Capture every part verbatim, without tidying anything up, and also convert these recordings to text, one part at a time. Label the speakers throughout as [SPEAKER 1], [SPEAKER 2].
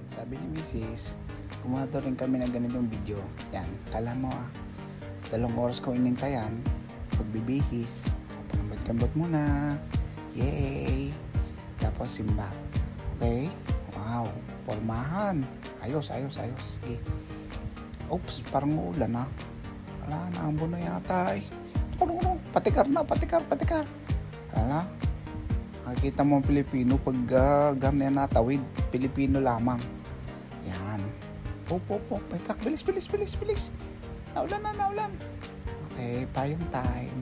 [SPEAKER 1] Sabi ni Missus, kumuha daw rin kami ng ganitong video. Yan, kala mo ah, dalawang oras ko inintayan, pagbibihis, pagkambot muna, yay, tapos simba. Okay, wow, pormahan, ayos, ayos, ayos, sige. Oops, parang uulan ah, wala na, ambon na yata eh. Patikar na, patikar, patikar. Wala, nakikita mo ang Pilipino pag uh, ganyan natawid, Pilipino lamang. Yan. Op, op, op. Petak. Bilis, bilis, bilis, bilis. Naulan na, naulan. Okay, payong time.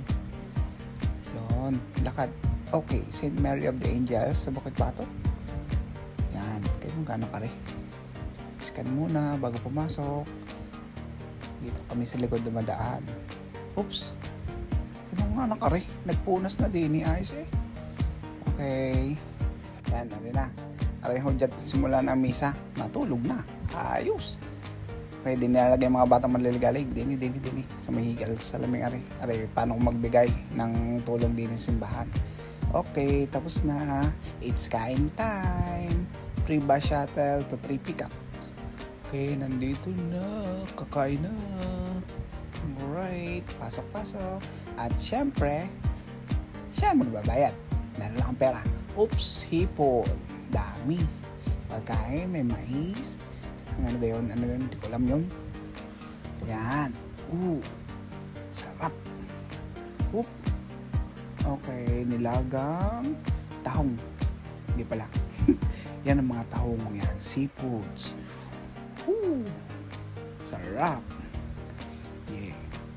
[SPEAKER 1] Yun. Lakad. Okay, Saint Mary of the Angels sa Bukid Bato. Yan. Kaya kung gano'n ka rin. Scan muna bago pumasok. Dito kami sa likod dumadaan. Oops. Ano nga na ka rin. Nagpunas na din ni Ayos eh. Okay. Yan, ano na. Aray ho dyan simula ng misa. Natulog na. Ayos. Okay, din nilalagay mga batang manliligalig. Dini, dini, dini. Sa mahigal sa laming aray. Aray, paano ko magbigay ng tulong din sa simbahan. Okay, tapos na. It's kain time. Free bus shuttle to three pickup. Okay, nandito na. Kakain na. Alright. Pasok, pasok. At syempre, siya magbabayad. Dahil lang ang pera. Oops, hipon. Dami. Pagkain, may mais. Ano ba yun? Ano yun? Hindi ko alam yun. Yan. Ooh. Sarap. Oop. Okay. Nilagang tahong. Hindi pala. Yan ang mga tahong yan. Seafoods. Ooh. Sarap. Yeah.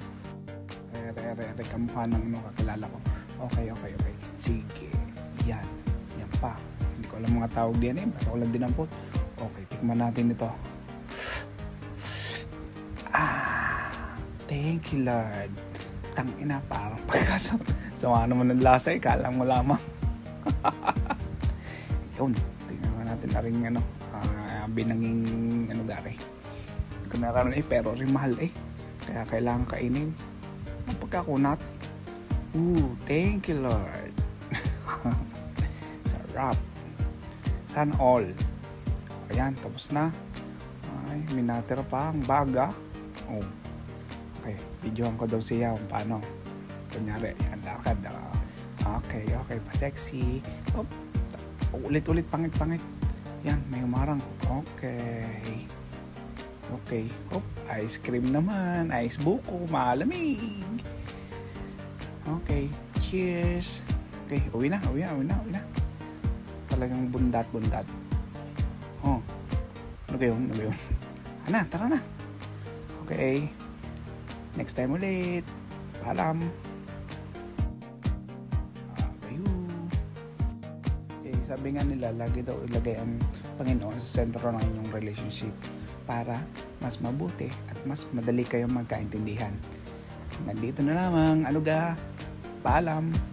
[SPEAKER 1] Re, re, re, re. Kamukha ng ano kakilala ko. Okay, okay, okay. Sige. Yan. Yan pa. Hindi ko alam mga tawag diyan eh. Basta ko lang dinampot. Okay, tikman natin ito. Ah, thank you Lord. Tangina, parang pagkasap. Sama naman ng lasa eh. Kala mo lamang. Yun. Tingnan natin na rin ano. Uh, binanging ano gari. Hindi ko naraman eh. Pero rin mahal eh. Kaya kailangan kainin. Ang pagkakunat. Ooh, thank you Lord. Sarap. Sana all. Ayan, tapos na. Ay, minatira pa ang baga. Oh. Okay, videohan ko daw siya kung paano. Kunyari, yan, lakad. Uh, okay, okay, pa-sexy. Oh, ulit-ulit, pangit-pangit. Yan, may umarang. Okay. Okay. Oh, ice cream naman. Ice buko, malamig. Okay, cheers. Okay, uwi na, uwi na, uwi na, uwi na. Talagang bundat-bundat. Oh, ano ba yun? Ano ba yun? Ana, tara na. Okay. Next time ulit. Paalam. Ah, kayo. Okay, sabi nga nila, lagi daw ilagay ang Panginoon sa sentro ng inyong relationship para mas mabuti at mas madali kayong magkaintindihan. Nandito na lamang. Ano ga? Paalam.